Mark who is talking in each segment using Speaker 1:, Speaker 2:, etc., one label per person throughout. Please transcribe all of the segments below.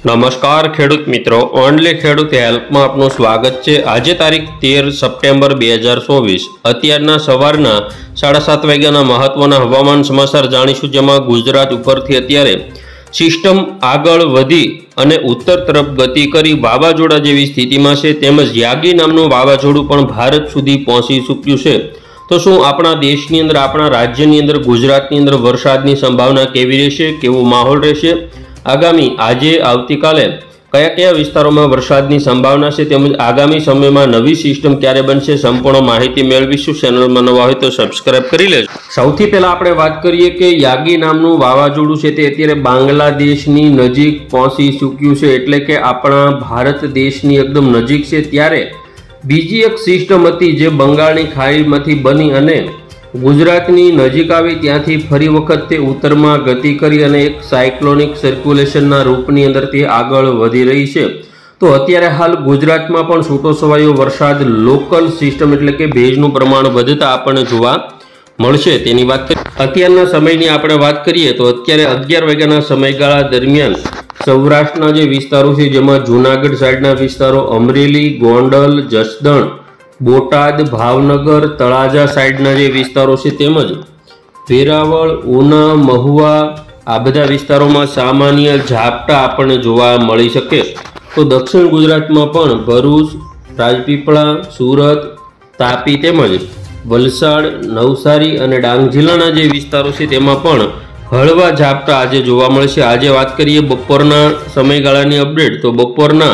Speaker 1: નમસ્કાર ખેડૂત મિત્રો, ઓનલી ખેડૂત હેલ્પમાં આપનું સ્વાગત છે। આજે તારીખ 13 સપ્ટેમ્બર 2024 અત્યારના સવારના 7:30 વાગ્યાના મહત્વના હવામાન સમાચાર જાણીશું, જેમાં ગુજરાત ઉપરથી અત્યારે સિસ્ટમ આગળ વધી અને ઉત્તર તરફ ગતિ કરી વાવાઝોડા જેવી સ્થિતિમાં છે, તેમજ યાગી નામનું વાવાઝોડું પણ ભારત સુધી પહોંચી ચૂક્યું છે। તો શું આપણા દેશની અંદર, આપણા રાજ્યની અંદર, ગુજરાતની અંદર વરસાદની સંભાવના કેવી રહેશે, કેવો માહોલ રહેશે, આગામી આજે આવતીકાલે કયા કયા વિસ્તારોમાં વરસાદની સંભાવના છે, તેમજ આગામી સમયમાં નવી સિસ્ટમ ક્યારે બનશે, સંપૂર્ણ માહિતી મેળવીશું। ચેનલમાં નવા હોય તો સબસ્ક્રાઇબ કરી લેજો। સૌથી પહેલા આપણે વાત કરીએ કે યાગી નામનું વાવાઝોડું છે તે અત્યારે બાંગ્લાદેશની નજીક પહોંચી ચૂક્યું છે, એટલે કે આપણા ભારત દેશની એકદમ નજીક છે। ત્યારે બીજી એક સિસ્ટમ હતી જે બંગાળની ખાડીમાંથી બની અને ગુજરાતની નજીક આવી, ત્યાંથી ફરી વખત તે ઉત્તરમાં ગતિ કરી અને એક સાયક્લોનિક સર્ક્યુલેશનના રૂપની અંદર તે આગળ વધી રહી છે। તો અત્યારે હાલ ગુજરાતમાં પણ છૂટોછવાયો વરસાદ, લોકલ સિસ્ટમ એટલે કે ભેજનું પ્રમાણ વધતા આપણને જોવા મળશે તેની વાત કરીએ। અત્યારના સમયની આપણે વાત કરીએ તો અત્યારે 11 વાગ્યાના સમયગાળા દરમિયાન સૌરાષ્ટ્રના જે વિસ્તારો છે, જેમાં જૂનાગઢ સાઈડના વિસ્તારો, અમરેલી, ગોંડલ, જસદણ, બોટાદ, ભાવનગર, તળાજા સાઈડના જે વિસ્તારો છે, તેમજ વેરાવળ, ઉના, મહુવા, આ બધા વિસ્તારોમાં સામાન્ય ઝાપટા આપણને જોવા મળી શકે। તો દક્ષિણ ગુજરાતમાં પણ ભરૂચ, રાજપીપળા, સુરત, તાપી તેમજ વલસાડ, નવસારી અને ડાંગ જિલ્લાના જે વિસ્તારો છે તેમાં પણ હળવા ઝાપટા આજે જોવા મળશે। આજે વાત કરીએ બપોરના સમયગાળાની અપડેટ, તો બપોરના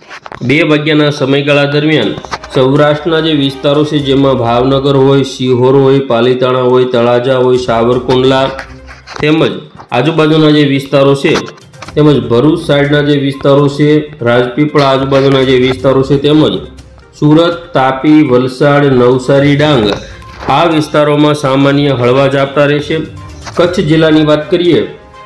Speaker 1: 2 વાગ્યાના સમયગાળા દરમિયાન સૌરાષ્ટ્રના જે વિસ્તારો છે, જેમાં ભાવનગર હોય, સિહોર હોય, પાલીતાણા હોય, તળાજા હોય, સાવરકુંડલા તેમજ આજુબાજુના જે વિસ્તારો છે, તેમજ ભરૂચ સાઈડના જે વિસ્તારો છે, રાજપીપળા આજુબાજુના જે વિસ્તારો છે, તેમજ સુરત, તાપી, વલસાડ, નવસારી, ડાંગ આ વિસ્તારોમાં સામાન્ય હળવા ઝાપટા રહેશે। કચ્છ જિલ્લાની વાત કરીએ,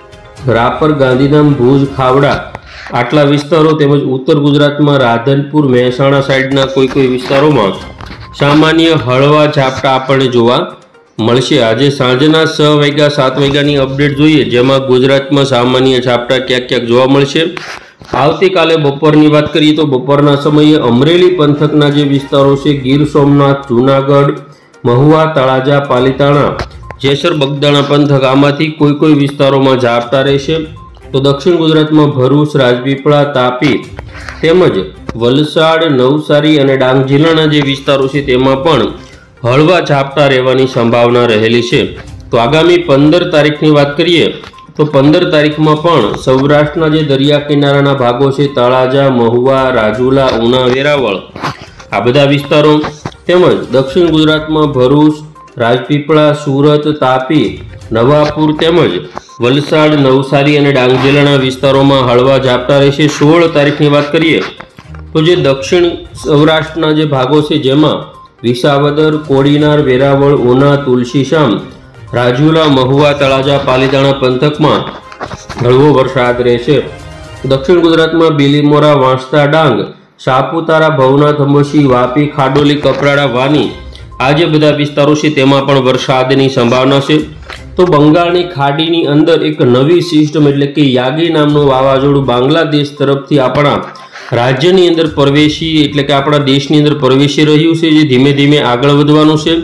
Speaker 1: રાપર, ગાંધીધામ, ભુજ, ખાવડા આટલા વિસ્તારો તેમજ ઉત્તર ગુજરાતમાં રાધનપુર, મહેસાણા સાઈડના કોઈ વિસ્તારોમાં સામાન્ય હળવા ઝાપટા આપણને જોવા મળશે। આજે સાંજના 6 વાગ્યા 7 વાગ્યાની અપડેટ જોઈએ, જેમાં ગુજરાતમાં સામાન્ય ઝાપટા ક્યાંક જોવા મળશે। આવતીકાલે બપોરની વાત કરીએ તો બપોરના સમયે અમરેલી પંથકના જે વિસ્તારો છે, ગીર સોમનાથ, જૂનાગઢ, મહુવા, તળાજા, પાલીતાણા, જેસર, બગદાણા પંથક, આમાંથી કોઈ વિસ્તારોમાં ઝાપટા રહેશે। તો દક્ષિણ ગુજરાતમાં ભરૂચ, રાજપીપળા, તાપી તેમજ વલસાડ, નવસારી અને ડાંગ જિલ્લાના જે વિસ્તારો છે તેમાં પણ હળવા ઝાપટા રહેવાની સંભાવના રહેલી છે। તો આગામી 15 તારીખની વાત કરીએ તો 15 તારીખમાં પણ સૌરાષ્ટ્રના જે દરિયા કિનારાના ભાગો છે, તળાજા, મહુવા, રાજુલા, ઉના, વેરાવળ આ બધા વિસ્તારો તેમજ દક્ષિણ ગુજરાતમાં ભરૂચ, રાજપીપળા, સુરત, તાપી, નવાપુર તેમજ વલસાડ, નવસારી અને ડાંગ જિલ્લાના વિસ્તારોમાં હળવા ઝાપટા રહેશે। 16 તારીખની વાત કરીએ તો જે દક્ષિણ સૌરાષ્ટ્રના જે ભાગો છે, જેમાં વિસાવદર, કોડીનાર, વેરાવળ, ઉના, તુલસીશામ, રાજુલા, મહુવા, તળાજા, પાલીતાણા પંથકમાં હળવો વરસાદ રહેશે। દક્ષિણ ગુજરાતમાં બિલીમોરા, વાંસદા, ડાંગ, સાપુતારા, ભવનાથ, અંબોશી, વાપી, ખાડોલી, કપરાડા, વાની આ જે બધા વિસ્તારો છે તેમાં પણ વરસાદની સંભાવના છે। તો બંગાળની ખાડીની અંદર એક નવી સિસ્ટમ એટલે કે યાગી નામનું વાવાઝોડું બાંગ્લાદેશ તરફથી આપણા રાજ્યની અંદર પ્રવેશી એટલે કે આપણા દેશની અંદર પ્રવેશી રહ્યું છે, જે ધીમે ધીમે આગળ વધવાનું છે।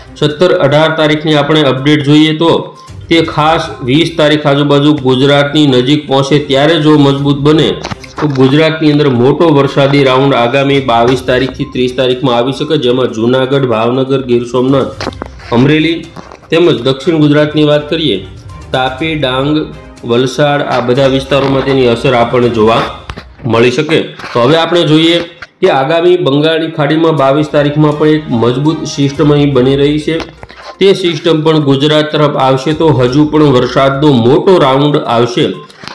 Speaker 1: 17-18 તારીખની આપણે અપડેટ જોઈએ તો તે ખાસ 20 તારીખ આજુબાજુ ગુજરાતની નજીક પહોંચે, ત્યારે જો મજબૂત બને તો ગુજરાતની અંદર મોટો વરસાદી રાઉન્ડ આગામી 22 તારીખથી 30 તારીખમાં આવી શકે, જેમાં જૂનાગઢ, ભાવનગર, ગીર સોમનાથ, અમરેલી તેમજ દક્ષિણ ગુજરાતની વાત કરીએ તાપી, ડાંગ, વલસાડ આ બધા વિસ્તારોમાં તેની અસર આપણને જોવા મળી શકે। તો હવે આપણે જોઈએ કે આગામી બંગાળની ખાડીમાં 22 તારીખમાં પણ એક મજબૂત સિસ્ટમ અહીં બની રહી છે, તે સિસ્ટમ પણ ગુજરાત તરફ આવશે, તો હજુ પણ વરસાદનો મોટો રાઉન્ડ આવશે।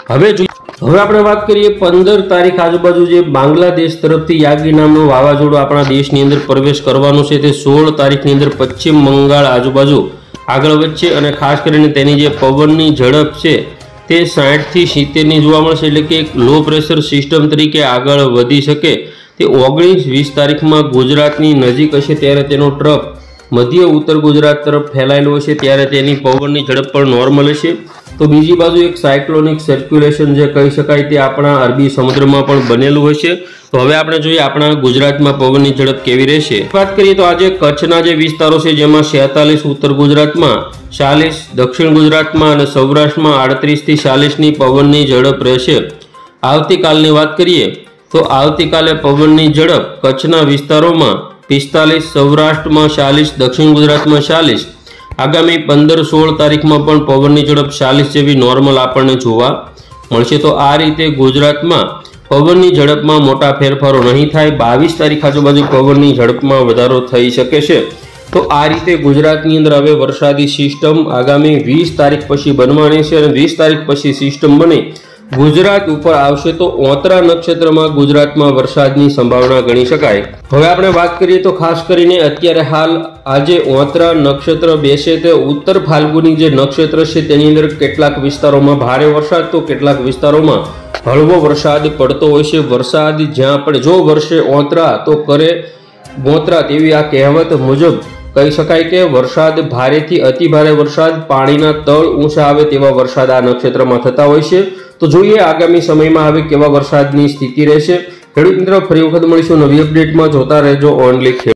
Speaker 1: હવે આપણે વાત કરીએ 15 તારીખ આજુબાજુ જે બાંગ્લાદેશ તરફથી યાગી નામનું વાવાઝોડું આપણા દેશની અંદર પ્રવેશ કરવાનું છે, તે 16 તારીખની અંદર પશ્ચિમ બંગાળ આજુબાજુ આગળ વધશે અને ખાસ કરીને તેની જે પવનની ઝડપ છે તે 60 થી 70ની જોવા મળશે, એટલે કે એક લો પ્રેશર સિસ્ટમ તરીકે આગળ વધી શકે। તે 19-20 તારીખમાં ગુજરાતની નજીક હશે, ત્યારે તેનો ટ્રફ મધ્ય ઉત્તર ગુજરાત તરફ ફેલાયેલો હશે, ત્યારે તેની પવનની ઝડપ પણ નોર્મલ હશે। तो बीजी बाजू एक साइक्लोनिक सर्क्युलेशन जे कही शकाय ते आपणा अरबी समुद्रमा पण बनेલું હશે। तो हवे આપણે જોઈએ આપણા ગુજરાતમાં પવનની ઝડપ કેવી રહેશે। વાત કરીએ તો આજે કચ્છના જે વિસ્તારો છે જેમાં 46, ઉત્તર ગુજરાતમાં 40, દક્ષિણ ગુજરાતમાં અને સૌરાષ્ટ્રમાં 38 થી 40 ની પવનની ઝડપ રહેશે। આવતીકાલની વાત કરીએ તો આવતીકાલે પવનની ઝડપ કચ્છના વિસ્તારોમાં 45, સૌરાષ્ટ્રમાં 40, દક્ષિણ ગુજરાતમાં 40, આગામી 15-16 તારીખમાં પણ પવનની ઝડપ 40 જેવી નોર્મલ આપણને જોવા મળશે। તો આ રીતે ગુજરાતમાં પવનની ઝડપમાં મોટા ફેરફારો નહીં થાય। 22 તારીખ આજુબાજુ પવનની ઝડપમાં વધારો થઈ શકે છે। તો આ રીતે ગુજરાતની અંદર હવે વરસાદી સિસ્ટમ આગામી 20 તારીખ પછી બનવાની છે અને 20 તારીખ પછી સિસ્ટમ બની ગુજરાત ઉપર આવશે તો ઓતરા નક્ષત્રમાં ગુજરાતમાં વરસાદની સંભાવના ગણી શકાય। હવે આપણે વાત કરીએ તો ખાસ કરીને અત્યારે હાલ આજે ઓતરા નક્ષત્ર બેસે તે ઉત્તર ફાલ્ગુની જે નક્ષત્ર છે તેની અંદર કેટલાક વિસ્તારોમાં ભારે વરસાદ તો કેટલાક વિસ્તારોમાં હળવો વરસાદ પડતો હોય છે। વરસાદ જ્યાં પણ જો વરસે ઓતરા તો કરે મોતરા તેવી આ કહેવત મુજબ કહી શકાય કે વરસાદ ભારેથી અતિ ભારે વરસાદ પાણીના તળ ઊંચા આવે તેવા વરસાદ આ નક્ષત્રમાં થતા હોય છે। તો જોઈએ આગામી સમયમાં હવે કેવા વરસાદની સ્થિતિ રહેશે। ખેડૂત મિત્રો ફરી વખત મળીશું નવી અપડેટમાં, જોતા રહેજો ઓનલી ખેડૂત।